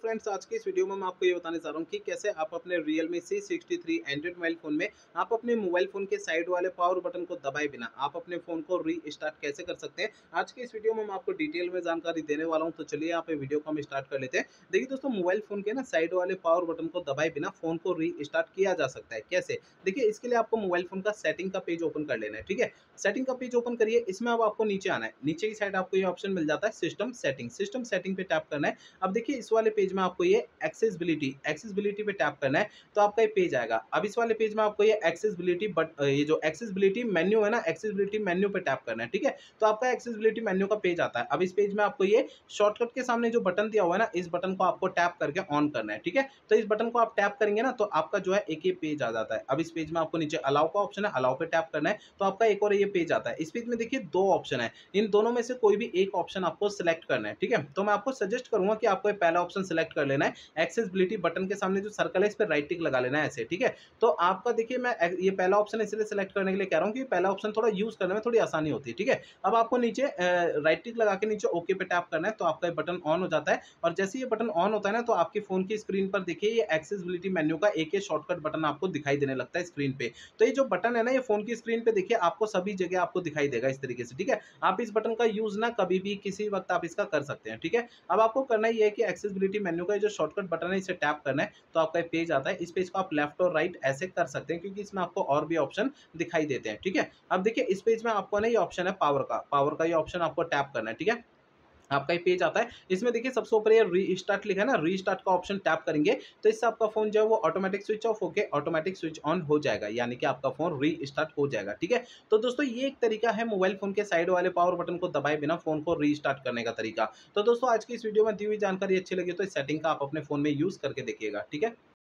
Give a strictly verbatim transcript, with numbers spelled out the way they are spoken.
Friends, आज की इस वीडियो में मैं आपको ये बताने जा रहा हूँ कि कैसे आप अपने Realme C sixty three android mobile phone में आप अपने मोबाइल फ़ोन के साइड वाले पावर बटन को दबाए बिना आप अपने फ़ोन को रीस्टार्ट कैसे कर सकते हैं। आज की इस वीडियो में मैं आपको डिटेल में जानकारी देने वाला हूँ, तो चलिए यहाँ पे वीडियो को हम स्टार्ट कर लेते हैं। देखिए दोस्तों, मोबाइल फ़ोन के ना साइड वाले पावर बटन को दबाए बिना फ़ोन को रीस्टार्ट किया जा सकता है। कैसे? देखिए, इसके लिए आपको मोबाइल फ़ोन का सेटिंग का पेज ओपन कर लेना है, ठीक है? सेटिंग का पेज ओपन करिए, इसमें अब आपको नीचे आना है। नीचे की साइड आपको ये ऑप्शन मिल जाता है सिस्टम सेटिंग। सिस्टम सेटिंग पे टैप करना है। अब देखिए, इस वाले पेज में आपको ये एक्सेसिबिलिटी एक्सेसिबिलिटी पे टैप करना है, तो आपका ये पेज आएगा। अब इस वाले पेज में आपको ये एक्सेसिबिलिटी बट ये जो एक्सेसिबिलिटी मेन्यू है ना, एक्सेसिबिलिटी मेन्यू पे टैप करना है, ठीक है? तो आपका एक्सेसिबिलिटी मेन्यू का पेज आता है। अब इस पेज में आपको ये शॉर्टकट के सामने जो बटन दिया हुआ है ना, इस बटन को आपको टैप करके ऑन करना है, ठीक है? तो इस बटन को आप टैप करेंगे ना, तो आपका जो है एक ये पेज आ जाता है। अब इस पेज में आपको नीचे अलाउ का ऑप्शन है, अलाउ पे टैप करना है, तो आपका एक और ये पेज आता है। इस पेज में देखिए दो ऑप्शन है, इन दोनों में से कोई भी एक ऑप्शन आपको सिलेक्ट करना है, ठीक है? तो मैं आपको सजेस्ट करूंगा कि आपको ये पहला ऑप्शन सिलेक्ट कर लेना है। एक्सेसिबिलिटी बटन के सामने जो सर्कल है, इस पे राइट टिक लगा लेना है ऐसे, ठीक है? तो आपका देखिए, मैं ये पहला ऑप्शन इसलिए सिलेक्ट करने के लिए कह रहा हूँ कि पहला ऑप्शन थोड़ा यूज करने में थोड़ी आसानी होती है, ठीक है? अब आपको नीचे राइट टिक लगा के नीचे ओके पे टैप करना है, तो आपका ये बटन ऑन हो जाता है। और जैसे ये बटन ऑन होता है ना, तो आपके फोन की स्क्रीन पर देखिए ये एक्सेसिबिलिटी मेन्यू का एक एक शॉर्टकट बटन आपको दिखाई देने लगता है स्क्रीन पे। तो ये जो बटन है ना, ये फोन की स्क्रीन पे देखिए आपको सभी जगह आपको दिखाई देगा इस तरीके से, ठीक है? आप इस बटन का यूज ना कभी भी किसी वक्त आप इसका कर सकते हैं, ठीक है? अब आपको करना ये है कि एक्सेसिबिलिटी मेन्यू का जो शॉर्टकट बटन है, इसे टैप करना है, तो आपका एक पेज आता है। इस पेज को आप लेफ्ट और राइट ऐसे कर सकते हैं, क्योंकि इसमें आपको और भी ऑप्शन दिखाई देते हैं, ठीक है? अब देखिए, इस पेज में आपको ना ये ऑप्शन है पावर का पावर का ये ऑप्शन आपको टैप करना है, ठीक है? आपका ये पेज आता है। इसमें देखिए सबसे ऊपर ये रीस्टार्ट लिखा है ना, रीस्टार्ट का ऑप्शन टैप करेंगे, तो इससे आपका फोन जो है वो ऑटोमेटिक स्विच ऑफ होके ऑटोमेटिक स्विच ऑन हो जाएगा, यानी कि आपका फोन रीस्टार्ट हो जाएगा, ठीक है? तो दोस्तों, ये एक तरीका है मोबाइल फोन के साइड वाले पावर बटन को दबाए बिना फोन को रीस्टार्ट करने का तरीका। तो दोस्तों, आज की इस वीडियो में दी हुई जानकारी अच्छी लगी तो इस सेटिंग का आप अपने फोन में यूज करके देखिएगा, ठीक है?